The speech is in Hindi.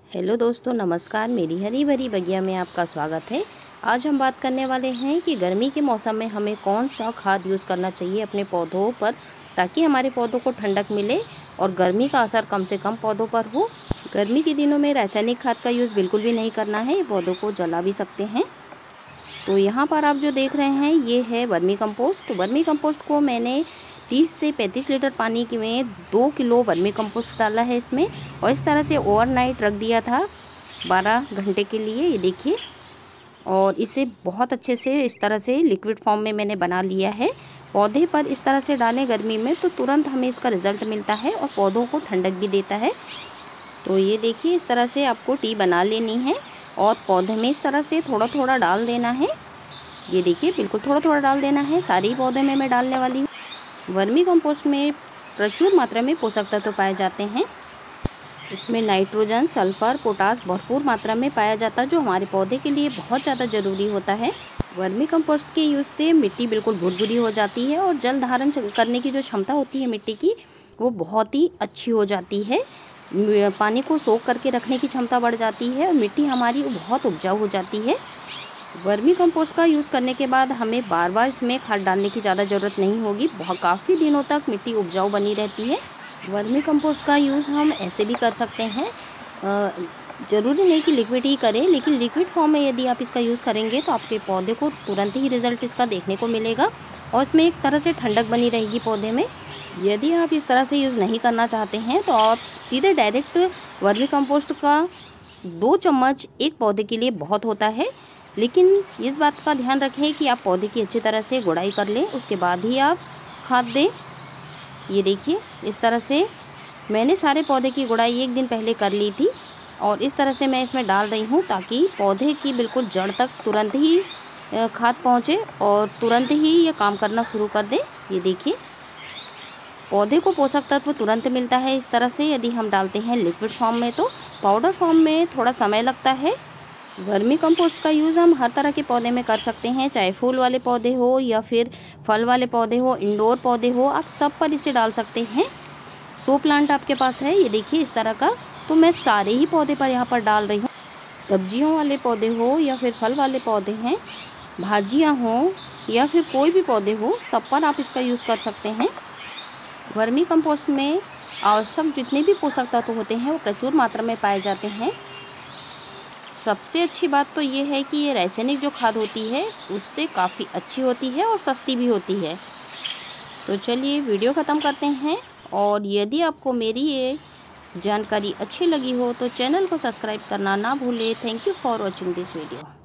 हेलो दोस्तों, नमस्कार। मेरी हरी भरी बगिया में आपका स्वागत है। आज हम बात करने वाले हैं कि गर्मी के मौसम में हमें कौन सा खाद यूज़ करना चाहिए अपने पौधों पर, ताकि हमारे पौधों को ठंडक मिले और गर्मी का असर कम से कम पौधों पर हो। गर्मी के दिनों में रासायनिक खाद का यूज़ बिल्कुल भी नहीं करना है, पौधों को जला भी सकते हैं। तो यहाँ पर आप जो देख रहे हैं ये है वर्मी कंपोस्ट। वर्मी कंपोस्ट को मैंने 30 से 35 लीटर पानी में 2 किलो वर्मी कंपोस्ट डाला है इसमें, और इस तरह से ओवरनाइट रख दिया था 12 घंटे के लिए। ये देखिए, और इसे बहुत अच्छे से इस तरह से लिक्विड फॉर्म में मैंने बना लिया है। पौधे पर इस तरह से डालें गर्मी में तो तुरंत हमें इसका रिज़ल्ट मिलता है और पौधों को ठंडक भी देता है। तो ये देखिए, इस तरह से आपको टी बना लेनी है और पौधे में इस तरह से थोड़ा थोड़ा डाल देना है। ये देखिए, बिल्कुल थोड़ा थोड़ा डाल देना है, सारे पौधे में मैं डालने वाली हूँ। वर्मी कंपोस्ट में प्रचुर मात्रा में पोषक तत्व पाए जाते हैं। इसमें नाइट्रोजन, सल्फर, पोटास भरपूर मात्रा में पाया जाता है, जो हमारे पौधे के लिए बहुत ज़्यादा ज़रूरी होता है। वर्मी कंपोस्ट के यूज़ से मिट्टी बिल्कुल भुरभुरी हो जाती है और जल धारण करने की जो क्षमता होती है मिट्टी की, वो बहुत ही अच्छी हो जाती है। पानी को सोख करके रखने की क्षमता बढ़ जाती है और मिट्टी हमारी बहुत उपजाऊ हो जाती है। वर्मी कंपोस्ट का यूज़ करने के बाद हमें बार बार इसमें खाद डालने की ज़्यादा ज़रूरत नहीं होगी। काफ़ी दिनों तक मिट्टी उपजाऊ बनी रहती है। वर्मी कंपोस्ट का यूज़ हम ऐसे भी कर सकते हैं, ज़रूरी नहीं कि लिक्विड ही करें, लेकिन लिक्विड फॉर्म में यदि आप इसका यूज़ करेंगे तो आपके पौधे को तुरंत ही रिज़ल्ट इसका देखने को मिलेगा और इसमें एक तरह से ठंडक बनी रहेगी पौधे में। यदि आप इस तरह से यूज़ नहीं करना चाहते हैं तो आप सीधे डायरेक्ट वर्मी कंपोस्ट का 2 चम्मच एक पौधे के लिए बहुत होता है, लेकिन इस बात का ध्यान रखें कि आप पौधे की अच्छी तरह से गुड़ाई कर लें, उसके बाद ही आप खाद दें। ये देखिए, इस तरह से मैंने सारे पौधे की गुड़ाई एक दिन पहले कर ली थी और इस तरह से मैं इसमें डाल रही हूँ ताकि पौधे की बिल्कुल जड़ तक तुरंत ही खाद पहुँचे और तुरंत ही ये काम करना शुरू कर दे। ये देखिए, पौधे को पोषक तत्व तुरंत मिलता है इस तरह से। यदि हम डालते हैं लिक्विड फॉर्म में तो पाउडर फॉर्म में थोड़ा समय लगता है। वर्मी कंपोस्ट का यूज़ हम हर तरह के पौधे में कर सकते हैं, चाहे फूल वाले पौधे हो या फिर फल वाले पौधे हो, इंडोर पौधे हो, आप सब पर इसे डाल सकते हैं। शो प्लांट आपके पास है, ये देखिए इस तरह का, तो मैं सारे ही पौधे पर यहाँ पर डाल रही हूँ। सब्जियों वाले पौधे हो या फिर फल वाले पौधे हैं, भाजियाँ हों या फिर कोई भी पौधे हो, सब पर आप इसका यूज़ कर सकते हैं। वर्मी कंपोस्ट में आवश्यक जितने भी पोषक तत्व होते हैं वो प्रचुर मात्रा में पाए जाते हैं। सबसे अच्छी बात तो ये है कि ये रासायनिक जो खाद होती है उससे काफ़ी अच्छी होती है और सस्ती भी होती है। तो चलिए वीडियो ख़त्म करते हैं, और यदि आपको मेरी ये जानकारी अच्छी लगी हो तो चैनल को सब्सक्राइब करना ना भूलें। Thank you for watching this video.